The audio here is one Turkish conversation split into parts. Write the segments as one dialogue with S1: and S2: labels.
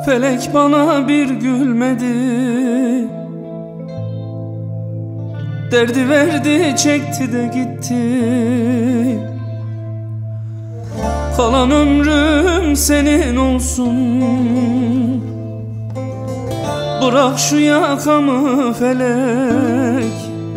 S1: Felek bana bir gülmedi, derdi verdi çekti de gitti. Kalan ömrüm senin olsun, bırak şu yakamı felek.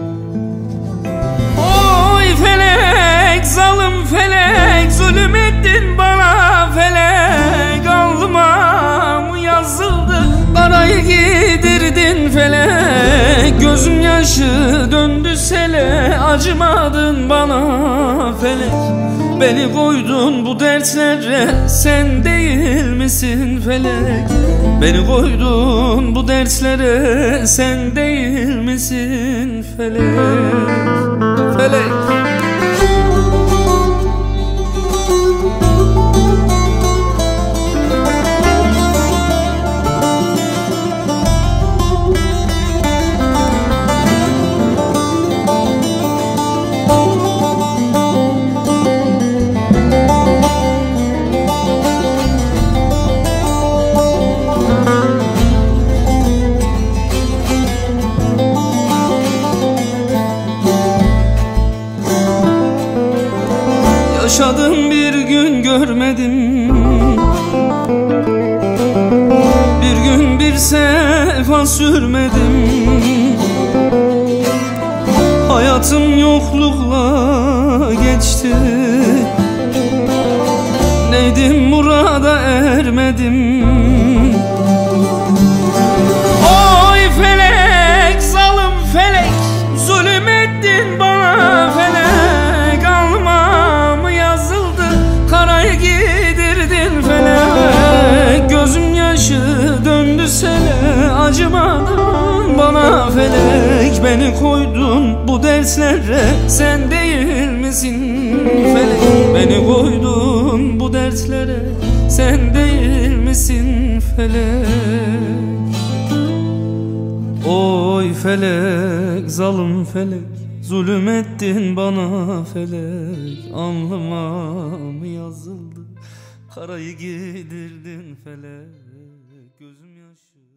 S1: Oy felek, zalim felek, zulüm ettin bana felek. Alnıma mı yazıldı, parayı giydirdin felek. Gözüm yaşı döndü sele, acımadın bana felek. Beni koydun bu dertlere, sen değil misin felek? Beni koydun bu dertlere, sen değil misin felek? Felek. Yaşadım bir gün görmedim, bir gün bir sefa sürmedim. Hayatım yoklukla geçti, neydim murada ermedim. Oy felek, zalim felek, zulüm ettin bana felek. Giydirdin felek, gözüm yaşı döndü sele, acımadın bana felek. Beni koydun bu dertlere, sen değil misin felek? Beni koydun bu dertlere, sen değil misin felek? Oy felek, zalim felek, zulüm ettin bana felek. Alnıma mı yazıldı, karayı giydirdin felek. Gözüm yaşı